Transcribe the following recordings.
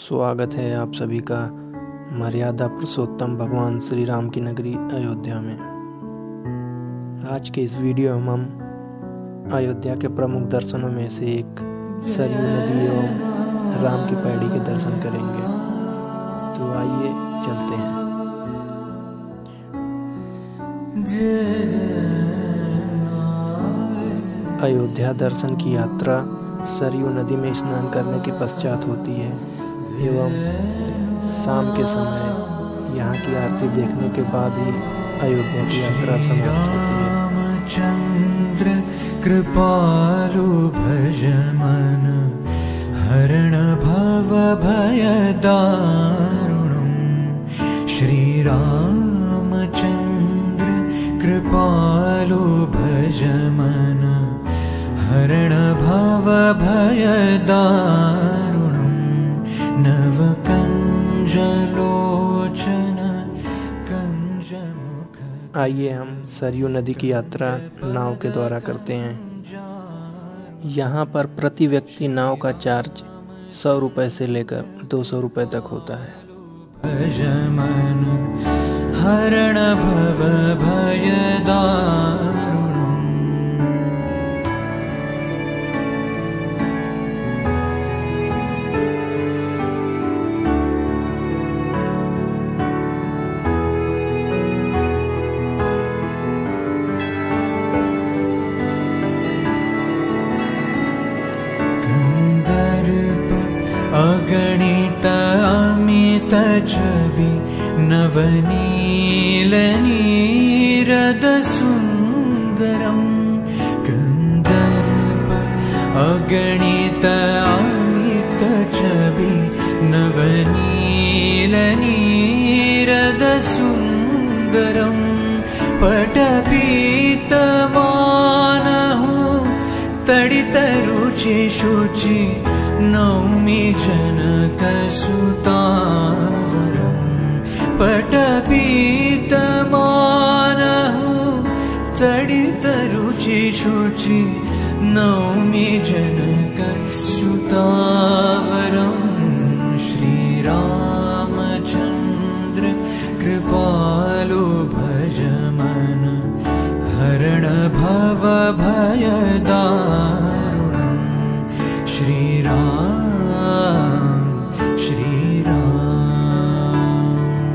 स्वागत है आप सभी का मर्यादा पुरुषोत्तम भगवान श्री राम की नगरी अयोध्या में। आज के इस वीडियो में हम अयोध्या के प्रमुख दर्शनों में से एक सरयू नदी एवं राम की पैड़ी के दर्शन करेंगे। तो आइए चलते हैं। अयोध्या दर्शन की यात्रा सरयू नदी में स्नान करने के पश्चात होती है एवं शाम के समय यहाँ की आरती देखने के बाद ही अयोध्या की यात्रा समाप्त होती है। रामचंद्र कृपालु भज मन हरण भव भय दारुणम्। श्री रामचंद्र कृपालु भज मन हरण भव भय दारुणम्। नव कंजलोचन कंज मुख। आइए हम सरयू नदी की यात्रा नाव के द्वारा करते हैं। यहाँ पर प्रति व्यक्ति नाव का चार्ज 100 रुपये से लेकर 200 रुपये तक होता है। भज मन हरण भव भय दारुणम्। अगणित अमित छवि नवनील नीरद सुंदरम। कंदर्प अगणित अमित छवि नवनील नीरद सुंदरम। पटपीत मानहु तडित रुचि शुचि नौमि जनक सुतावरम्। पटपीत मानहु तडित रुचि शुचि नौमि जनक सुतावरम्। श्री रामचंद्र कृपालु भज मन हरण भव भय दारुणम्। श्री राम श्री राम।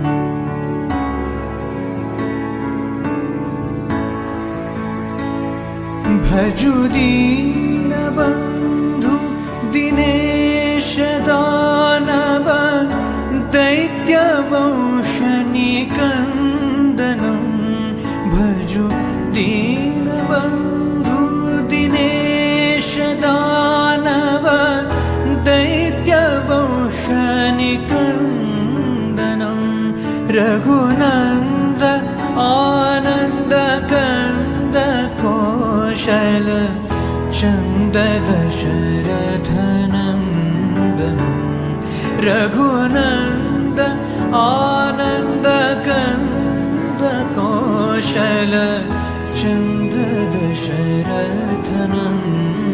भजु दीन बंधु दिनेश दानव दैत्य वंश निकंदनम्। भजु दीन बंधु दिनेश दानव दैत्य वंश निकंदनम्। रघुनंद आनंद कंद कौशल चंद दशरथ नंदनम्। रघुनंद आनंद कंद कौशल चंद दशरथ नंदनम्।